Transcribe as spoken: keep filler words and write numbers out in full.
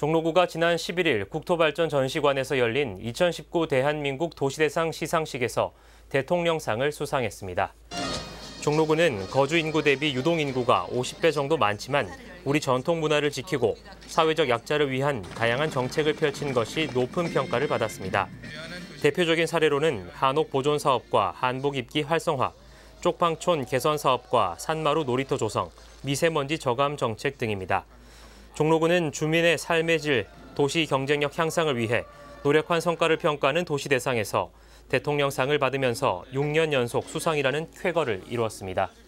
종로구가 지난 십일 일 국토발전 전시관에서 열린 이천십구 대한민국 도시대상 시상식에서 대통령상을 수상했습니다. 종로구는 거주 인구 대비 유동 인구가 오십 배 정도 많지만 우리 전통 문화를 지키고 사회적 약자를 위한 다양한 정책을 펼친 것이 높은 평가를 받았습니다. 대표적인 사례로는 한옥 보존 사업과 한복 입기 활성화, 쪽방촌 개선 사업과 산마루 놀이터 조성, 미세먼지 저감 정책 등입니다. 종로구는 주민의 삶의 질, 도시 경쟁력 향상을 위해 노력한 성과를 평가하는 도시대상에서 대통령상을 받으면서 육 년 연속 수상이라는 쾌거를 이루었습니다.